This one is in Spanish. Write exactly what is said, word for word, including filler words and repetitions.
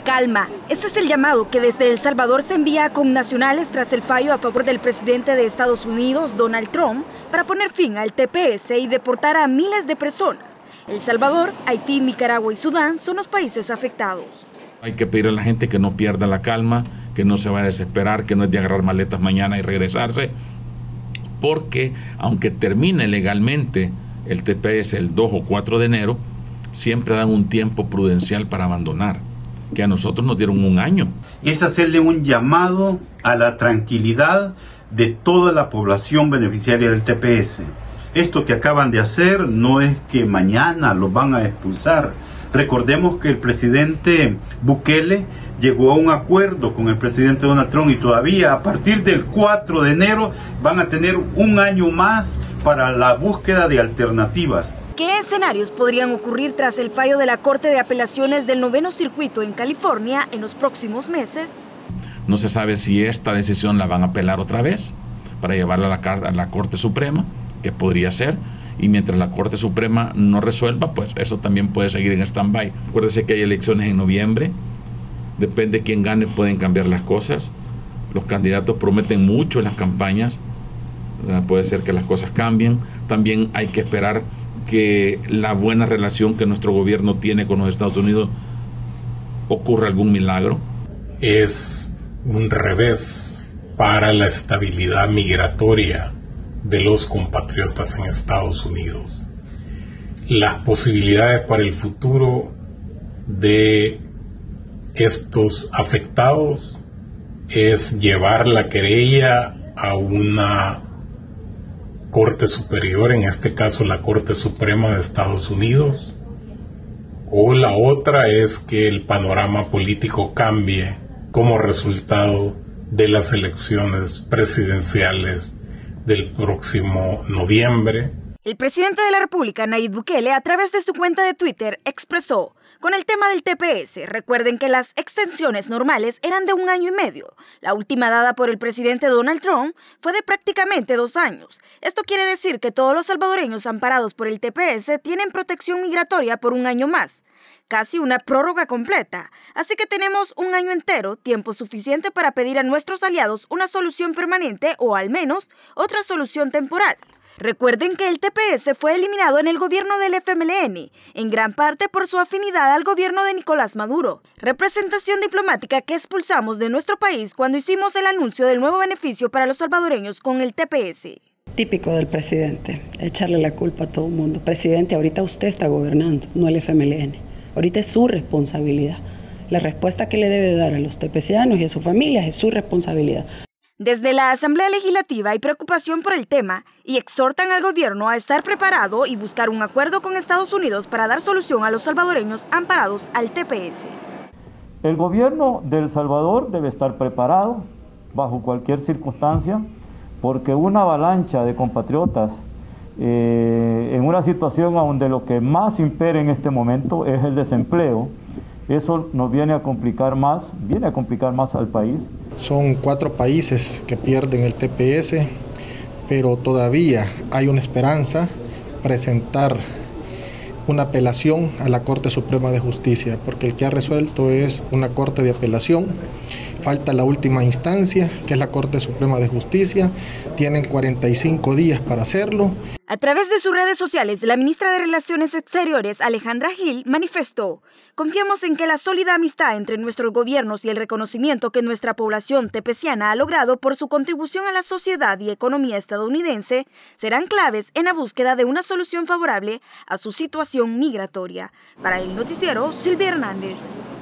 Calma, ese es el llamado que desde El Salvador se envía a connacionales tras el fallo a favor del presidente de Estados Unidos, Donald Trump, para poner fin al T P S y deportar a miles de personas. El Salvador, Haití, Nicaragua y Sudán son los países afectados. Hay que pedir a la gente que no pierda la calma, que no se vaya a desesperar, que no es de agarrar maletas mañana y regresarse, porque aunque termine legalmente el T P S el dos o cuatro de enero, siempre dan un tiempo prudencial para abandonar, que a nosotros nos dieron un año. Es hacerle un llamado a la tranquilidad de toda la población beneficiaria del T P S. Esto que acaban de hacer no es que mañana los van a expulsar. Recordemos que el presidente Bukele llegó a un acuerdo con el presidente Donald Trump y todavía a partir del cuatro de enero van a tener un año más para la búsqueda de alternativas. ¿Qué escenarios podrían ocurrir tras el fallo de la Corte de Apelaciones del Noveno Circuito en California en los próximos meses? No se sabe si esta decisión la van a apelar otra vez para llevarla a la, a la Corte Suprema, que podría ser, y mientras la Corte Suprema no resuelva, pues eso también puede seguir en stand-by. Acuérdese que hay elecciones en noviembre, depende de quién gane, pueden cambiar las cosas. Los candidatos prometen mucho en las campañas, puede ser que las cosas cambien. También hay que esperar que la buena relación que nuestro gobierno tiene con los Estados Unidos ocurra algún milagro. Es un revés para la estabilidad migratoria de los compatriotas en Estados Unidos. Las posibilidades para el futuro de estos afectados es llevar la querella a una Corte Superior, en este caso la Corte Suprema de Estados Unidos, o la otra es que el panorama político cambie como resultado de las elecciones presidenciales del próximo noviembre. El presidente de la República, Nayib Bukele, a través de su cuenta de Twitter, expresó: con el tema del T P S, recuerden que las extensiones normales eran de un año y medio. La última dada por el presidente Donald Trump fue de prácticamente dos años. Esto quiere decir que todos los salvadoreños amparados por el T P S tienen protección migratoria por un año más. Casi una prórroga completa. Así que tenemos un año entero, tiempo suficiente para pedir a nuestros aliados una solución permanente o al menos otra solución temporal. Recuerden que el T P S fue eliminado en el gobierno del F M L N, en gran parte por su afinidad al gobierno de Nicolás Maduro, representación diplomática que expulsamos de nuestro país cuando hicimos el anuncio del nuevo beneficio para los salvadoreños con el T P S. Típico del presidente, echarle la culpa a todo el mundo. Presidente, ahorita usted está gobernando, no el F M L N. Ahorita es su responsabilidad. La respuesta que le debe dar a los tepecianos y a sus familias es su responsabilidad. Desde la Asamblea Legislativa hay preocupación por el tema y exhortan al gobierno a estar preparado y buscar un acuerdo con Estados Unidos para dar solución a los salvadoreños amparados al T P S. El gobierno de El Salvador debe estar preparado bajo cualquier circunstancia, porque una avalancha de compatriotas eh, en una situación donde lo que más impera en este momento es el desempleo, eso nos viene a complicar más, viene a complicar más al país. Son cuatro países que pierden el T P S, pero todavía hay una esperanza presentar una apelación a la Corte Suprema de Justicia, porque el que ha resuelto es una Corte de Apelación. Falta la última instancia, que es la Corte Suprema de Justicia. Tienen cuarenta y cinco días para hacerlo. A través de sus redes sociales, la ministra de Relaciones Exteriores, Alejandra Gil, manifestó: confiamos en que la sólida amistad entre nuestros gobiernos y el reconocimiento que nuestra población tepeciana ha logrado por su contribución a la sociedad y economía estadounidense serán claves en la búsqueda de una solución favorable a su situación migratoria. Para el noticiero, Silvia Hernández.